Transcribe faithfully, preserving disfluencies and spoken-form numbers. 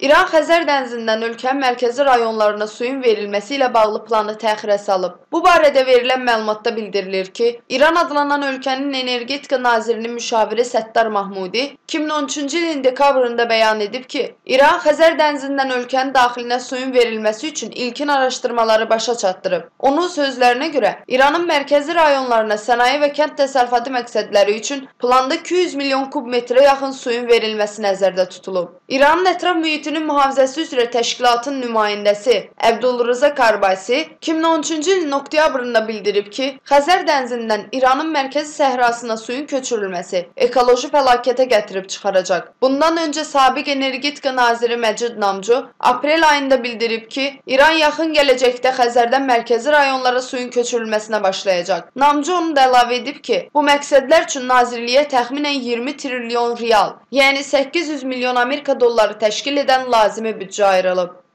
İran Xəzər dənizindən ölkənin mərkəzi rayonlarına suyun verilməsi ilə bağlı planı təxirə salıb. Bu barədə verilən məlumatda bildirilir ki, İran adlanan ölkənin Energetika Nazirinin müşaviri Səttar Mahmudi iki min on üçüncü ilin dekabrında bəyan edib ki, İran Xəzər dənizindən ölkənin daxilinə suyun verilməsi üçün ilkin araşdırmaları başa çatdırıb. Onun sözlərinə görə, İranın mərkəzi rayonlarına sənaye və kənd təsərrüfatı məqsədləri üçün planda iki yüz milyon kub metrə yaxın suyun verilməsi nəzərdə tutulub. İranın ətraf mühitinin mühafizəsi üzrə təşkilatın nümayəndəsi Əbdülrıza Karbasi iki min on üçüncü ilin oktyabrında bildirib ki, Xəzər dənizindən İranın mərkəzi səhrasına suyun köçürülməsi ekoloji fəlakətə gətirib çıxaracaq. Bundan öncə sabiq Energetika naziri Məcid Namcu aprel ayında bildirib ki, İran yaxın gələcəkdə Xəzərdən mərkəzi rayonlara suyun köçürülməsinə başlayacaq. Namcu onu da əlavə edib ki, bu məqsədlər üçün nazirliyə təxminən iyirmi trilyon rial, yəni səkkiz yüz milyon Amerika dolları təşkil edən lazımi büdcə ayrılıb.